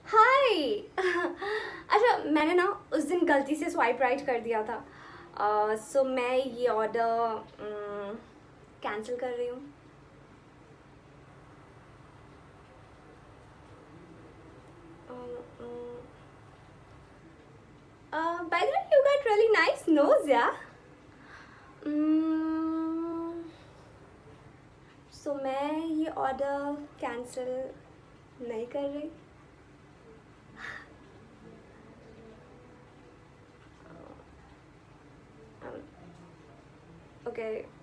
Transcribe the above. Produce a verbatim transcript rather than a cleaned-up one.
हाय। अच्छा, मैंने ना उस दिन गलती से स्वाइप राइट कर दिया था। सो uh, so मैं ये ऑर्डर कैंसिल कर रही हूँ। By the way, you got really nice nose yeah. So मैं ये ऑर्डर कैंसिल नहीं कर रही। Okay okay.